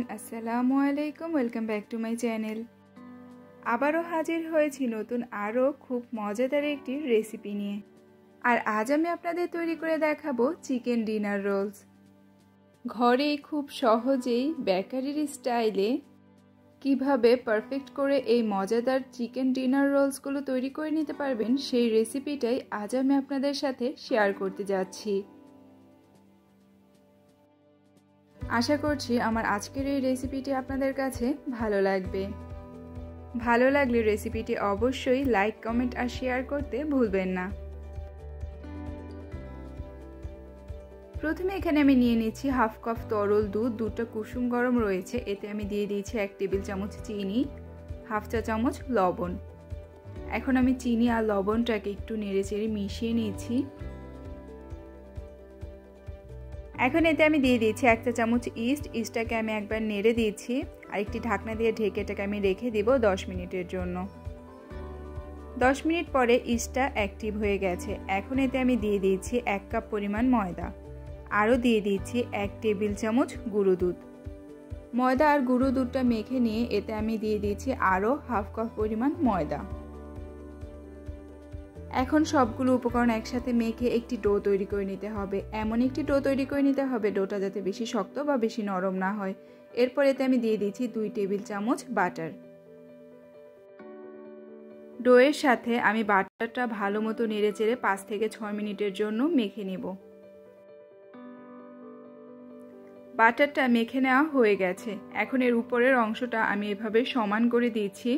আসসালামু আলাইকুম, welcome back to my channel. আবারও হাজির হয়েছি নতুন আরও খুব মজাদার একটি রেসিপি নিয়ে। আর আজ আমি আপনাদের তৈরি করে দেখাবো চিকেন ডিনার রোলস। ঘরেই খুব সহজেই বেকারির স্টাইলে কিভাবে পারফেক্ট করে এই মজাদার চিকেন ডিনার রোলসগুলো তৈরি করে নিতে পারবেন, সেই রেসিপিটাই আজ আমি আপনাদের সাথে শেয়ার করতে যাচ্ছি। আশা করছি আমার আজকের এই রেসিপিটি আপনাদের কাছে ভালো লাগবে। ভালো লাগলে রেসিপিটি অবশ্যই লাইক, কমেন্ট আর শেয়ার করতে ভুলবেন না। প্রথমে এখানে আমি নিয়ে নিচ্ছি হাফ কাপ তরল দুধ। দুধটা কুসুম গরম রয়েছে, এতে আমি দিয়ে দিয়েছি 1 টেবিল চামচ চিনি, হাফ চা চামচ লবণ। এখন আমি চিনি আর লবণটাকে একটু নেড়েচেড়ে মিশিয়ে নিয়েছি। এখন এতে আমি দিয়ে দিয়েছি 1 চা চামচ ইস্ট। ইস্টটাকে আমি একবার নেড়ে দিয়েছি আর একটি ঢাকনা দিয়ে ঢেকে এটাকে আমি রেখে দিব 10 মিনিটের জন্য। 10 মিনিট পরে ইস্টটা অ্যাক্টিভ হয়ে গেছে। এখন এতে আমি দিয়ে দিয়েছি 1 কাপ পরিমাণ ময়দা, আরও দিয়ে দিয়েছি 1 টেবিল চামচ গুঁড়ো দুধ। ময়দা আর গুঁড়ো দুধটা মেখে নিয়ে এতে আমি দিয়ে দিয়েছি আরও হাফ কাপ পরিমাণ ময়দা। এখন সবগুলো উপকরণ একসাথে মেখে একটি ডো তৈরি করে নিতে হবে। এমন একটি ডো তৈরি করে নিতে হবে ডোটা যাতে বেশি শক্ত বা বেশি নরম না হয়। এরপর এতে আমি দিয়ে দিচ্ছি 2 টেবিল চামচ বাটার। ডোয়ের সাথে আমি বাটারটা ভালো মতো নেড়েচেড়ে 5 থেকে 6 মিনিটের জন্য মেখে নেব। বাটারটা মেখে নেওয়া হয়ে গেছে। এখন এর উপরের অংশটা আমি এভাবে সমান করে দিয়েছি।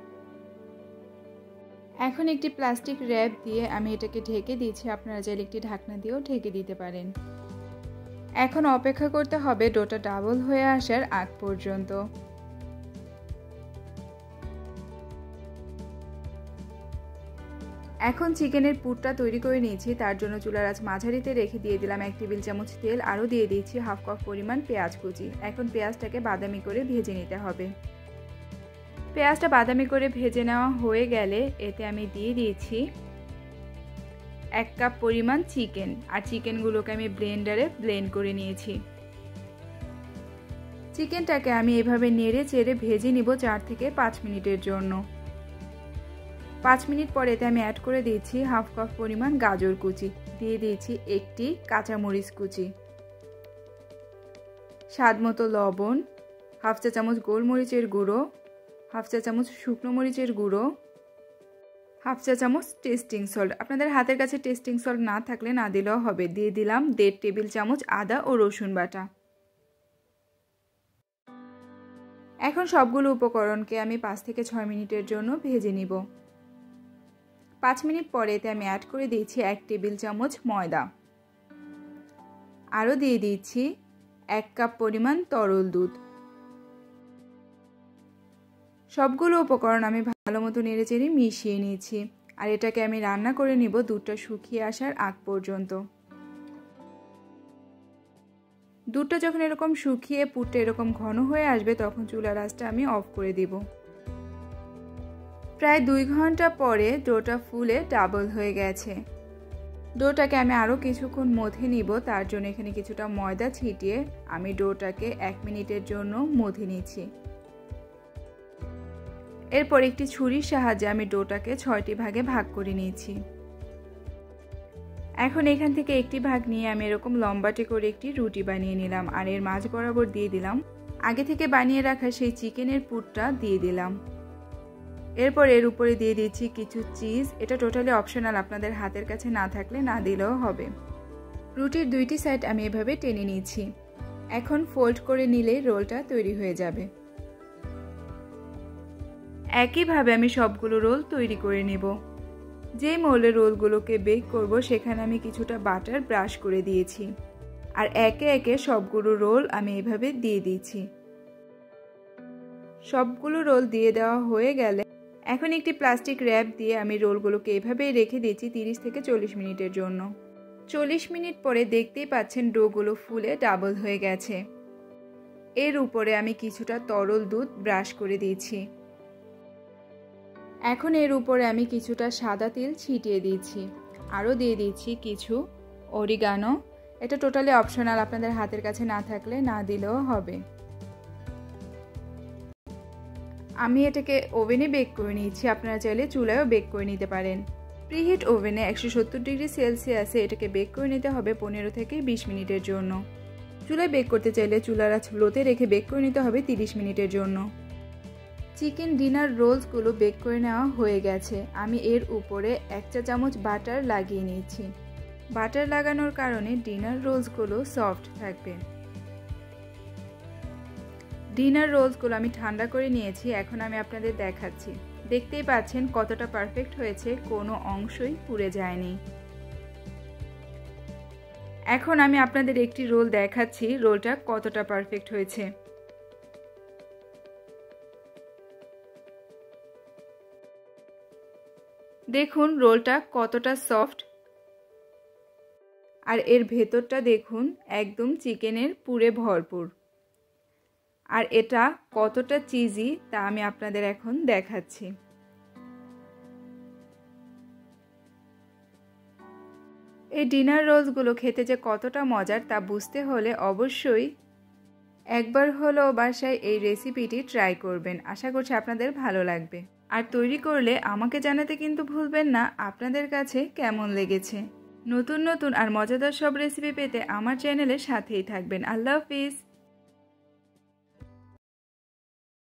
এখন একটি প্লাস্টিক র্যাপ দিয়ে আমি এটাকে ঢেকে দিয়েছি। আপনারা চাইলে একটি ঢাকনা দিয়েও ঢেকে দিতে পারেন। এখন অপেক্ষা করতে হবে ডোটা ডাবল হয়ে আসার আগ পর্যন্ত। এখন চিকেনের পুরটা তৈরি করে নিয়েছি। তার জন্য চুলার আঁচ মাঝারিতে রেখে দিয়ে দিলাম 1 টেবিল চামচ তেল, আরও দিয়ে দিয়েছি হাফ কাপ পরিমাণ পেঁয়াজ কুচি। এখন পেঁয়াজটাকে বাদামি করে ভেজে নিতে হবে। পেঁয়াজটা বাদামি করে ভেজে নেওয়া হয়ে গেলে এতে আমি দিয়ে দিয়েছি 1 কাপ পরিমাণ চিকেন, আর চিকেনগুলোকে আমি ব্লেন্ডারে ব্লেন্ড করে নিয়েছি। চিকেনটাকে আমি এভাবে নেড়ে চেড়ে ভেজে নিব 4 থেকে 5 মিনিটের জন্য। 5 মিনিট পরে এতে আমি অ্যাড করে দিয়েছি হাফ কাপ পরিমাণ গাজর কুচি, দিয়ে দিয়েছি একটি কাঁচামরিচ কুচি, স্বাদ মতো লবণ, হাফ চা চামচ গোলমরিচের গুঁড়ো, হাফ চা চামচ শুকনো মরিচের গুঁড়ো, হাফ চা চামচ টেস্টিং সল্ট। আপনাদের হাতের কাছে টেস্টিং সল্ট না থাকলে না দিলেও হবে। দিয়ে দিলাম 1.5 টেবিল চামচ আদা ও রসুন বাটা। এখন সবগুলো উপকরণকে আমি 5 থেকে 6 মিনিটের জন্য ভেজে নিব। 5 মিনিট পরে এতে আমি অ্যাড করে দিয়েছি 1 টেবিল চামচ ময়দা, আরও দিয়ে দিয়েছি 1 কাপ পরিমাণ তরল দুধ। সবগুলো উপকরণ আমি ভালো মতো নেড়েচেড়ে মিশিয়ে নিয়েছি, আর এটাকে আমি রান্না করে নিব দুধটা শুকিয়ে আসার আগ পর্যন্ত। দুধটা যখন এরকম শুকিয়ে পুরটা এরকম ঘন হয়ে আসবে তখন চুলার আঁচটা আমি অফ করে দিব। প্রায় 2 ঘন্টা পরে ডোটা ফুলে ডাবল হয়ে গেছে। ডোটাকে আমি আরও কিছুক্ষণ মথে নিব। তার জন্য এখানে কিছুটা ময়দা ছিটিয়ে আমি ডোটাকে 1 মিনিটের জন্য মথে নিচ্ছি। এরপর একটি ছুরির সাহায্যে আমি ডোটাকে 6টি ভাগে ভাগ করে নিয়েছি। এখন এখান থেকে একটি ভাগ নিয়ে আমি এরকম লম্বাটে করে একটি রুটি বানিয়ে নিলাম, আর এর মাঝ বরাবর দিয়ে দিলাম আগে থেকে বানিয়ে রাখা সেই চিকেনের পুরটা দিয়ে দিলাম। এরপর এর উপরে দিয়ে দিচ্ছি কিছু চিজ। এটা টোটালি অপশনাল, আপনাদের হাতের কাছে না থাকলে না দিলেও হবে। রুটির 2টি সাইড আমি এভাবে টেনে নিয়েছি। এখন ফোল্ড করে নিলে রোলটা তৈরি হয়ে যাবে। একইভাবে আমি সবগুলো রোল তৈরি করে নেব। যে মোল্ডে রোলগুলোকে বেক করব সেখানে আমি কিছুটা বাটার ব্রাশ করে দিয়েছি, আর একে একে সবগুলো রোল আমি এভাবে দিয়ে দিয়েছি। সবগুলো রোল দিয়ে দেওয়া হয়ে গেলে এখন একটি প্লাস্টিক র্যাপ দিয়ে আমি রোলগুলোকে এভাবেই রেখে দিয়েছি 30 থেকে 40 মিনিটের জন্য। 40 মিনিট পরে দেখতেই পাচ্ছেন ডোগুলো ফুলে ডাবল হয়ে গেছে। এর উপরে আমি কিছুটা তরল দুধ ব্রাশ করে দিয়েছি। এখন এর উপরে আমি কিছুটা সাদা তিল ছিটিয়ে দিয়েছি, আরও দিয়ে দিচ্ছি কিছু অরিগানো। এটা টোটালি অপশনাল, আপনাদের হাতের কাছে না থাকলে না দিলেও হবে। আমি এটাকে ওভেনে বেক করে নিয়েছি, আপনারা চাইলে চুলায়ও বেক করে নিতে পারেন। প্রিহিট ওভেনে 170 ডিগ্রি সেলসিয়াসে এটাকে বেক করে নিতে হবে 15 থেকে 20 মিনিটের জন্য। চুলায় বেক করতে চাইলে চুলার আঁচ লোতে রেখে বেক করে নিতে হবে 30 মিনিটের জন্য। চিকেন ডিনার রোলসগুলো বেক করে নেওয়া হয়ে গেছে। আমি এর উপরে 1 চা চামচ বাটার লাগিয়ে নিয়েছি। বাটার লাগানোর কারণে ডিনার রোলসগুলো সফট থাকবে। ডিনার রোলসগুলো আমি ঠান্ডা করে নিয়েছি, এখন আমি আপনাদের দেখাচ্ছি। দেখতেই পাচ্ছেন কতটা পারফেক্ট হয়েছে, কোনো অংশই পুড়ে যায়নি। এখন আমি আপনাদের একটি রোল দেখাচ্ছি, রোলটা কতটা পারফেক্ট হয়েছে। দেখুন রোলটা কতটা সফট, আর এর ভেতরটা দেখুন একদম চিকেনের পুরে ভরপুর। আর এটা কতটা চিজি তা আমি আপনাদের এখন দেখাচ্ছি। এই ডিনার রোলসগুলো খেতে যে কতটা মজার তা বুঝতে হলে অবশ্যই একবার হলেও বাসায় এই রেসিপিটি ট্রাই করবেন। আশা করছি আপনাদের ভালো লাগবে। আর তৈরি করলে আমাকে জানাতে কিন্তু ভুলবেন না আপনাদের কাছে কেমন লেগেছে। নতুন নতুন আর মজাদার সব রেসিপি পেতে আমার চ্যানেলের সাথেই থাকবেন। আল্লাহ হাফিজ।